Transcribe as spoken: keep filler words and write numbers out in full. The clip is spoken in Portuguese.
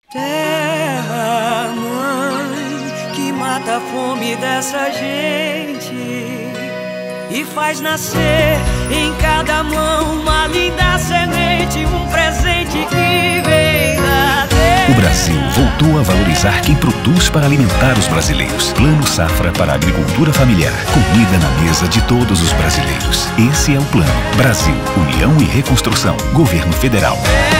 Terra, mãe, que mata a fome dessa gente e faz nascer em cada mão uma linda semente, um presente que vem da terra. O Brasil voltou a valorizar quem produz para alimentar os brasileiros. Plano Safra para a Agricultura Familiar. Comida na mesa de todos os brasileiros. Esse é o plano. Brasil, União e Reconstrução. Governo Federal.